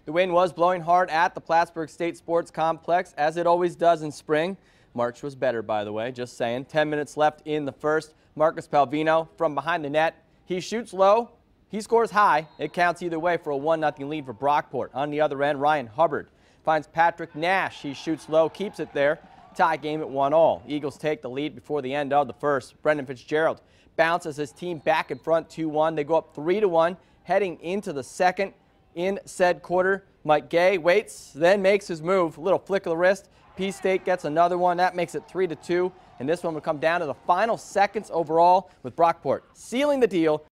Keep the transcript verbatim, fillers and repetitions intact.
The wind was blowing hard at the Plattsburgh State Sports Complex, as it always does in spring. March was better, by the way, just saying. ten minutes left in the first. Marcus Palvino from behind the net. He shoots low. He scores high. It counts either way for a one nothing lead for Brockport. On the other end, Ryan Hubbard finds Patrick Nash. He shoots low, keeps it there. Tie game at one all. Eagles take the lead before the end of the first. Brendan Fitzgerald bounces his team back in front two one. They go up three to one heading into the second. In said quarter, Mike Gay waits, then makes his move. A little flick of the wrist. P-State gets another one. That makes it three to two. And this one will come down to the final seconds overall, with Brockport sealing the deal.